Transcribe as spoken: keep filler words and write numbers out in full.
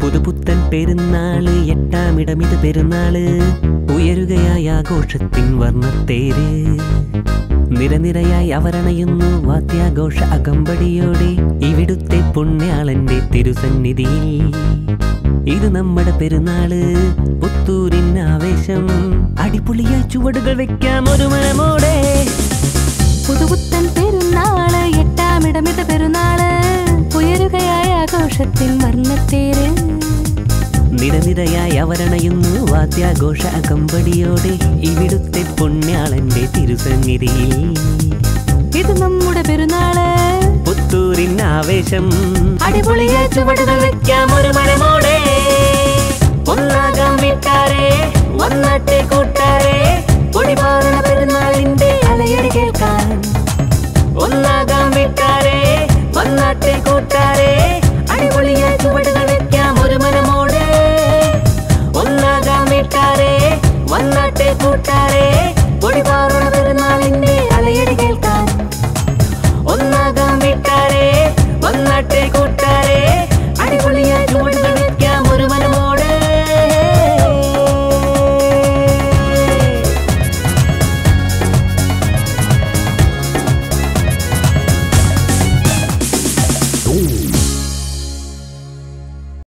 പുതുപുത്തൻ പെരുന്നാള് എട്ടാമിടമിത് പെരുന്നാള് ഉയരുകയായ ആഘോഷത്തിൻ വർണ്ണത്തേര് നിരനിരയായി അവരണയുന്നു വാദ്യാഘോഷ അകമ്പടിയോടെ ഇവിടുത്തെ പുണ്യാളന്റെ തിരുസന്നിധിയിൽ ഇത് നമ്മുടെ പെരുന്നാള് പുത്തൂരിൻ ആവേശം അടിപൊളിയായി ചുവടുകൾ വെക്കാം ഒരു മനമോടെ പുതുപുത്തൻ പെരുന്നാള് എട്ടാമിടമിത് പെരുന്നാള് ഉയരുകയായ ആഘോഷത്തിൻ വർണ്ണത്തേര് നിരനിരയായി അവരണയുന്നു വാദ്യാഘോഷ അകമ്പടിയോടെ ഇവിടുത്തെ പുണ്യാളന്റെ തിരുസന്നിധിയിൽ ഇത് നമ്മുടെ പെരുന്നാള് പുത്തൂരിൻ ആവേശം അടിപൊളിയായി ചുവടുകൾ വെക്കാം ഒരു മനമോ